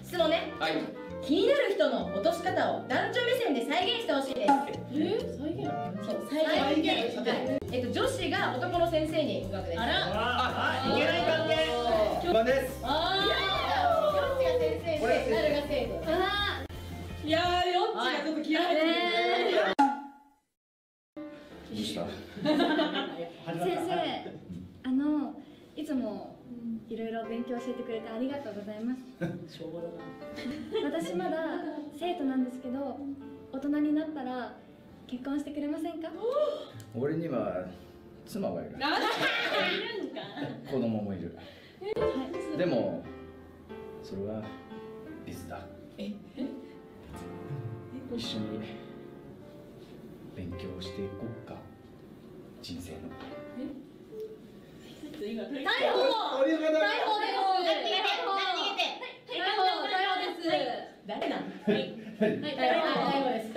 質問ね。 はい。 気になる人の落とし方を男女目線で再現してほしいです。 再現？ そう、再現。女子が男の先生に告白です。 あら。 いけない関係。番です。 どっちが先生で、なるが生徒。 いやー、よっちがちょっと気合入ってる。 どうした？ 先生、いつもいろいろ勉強教えてくれてありがとうございます。 しょうがだな。 私まだ生徒なんですけど、大人になったら結婚してくれませんか？ 俺には妻がいる。 いるんか。 子供もいる。でもそれはリスだ。一緒に勉強していこうか。人生の。 今逮捕！逮捕です！ 逮逮捕です！誰なの？はい、逮捕です。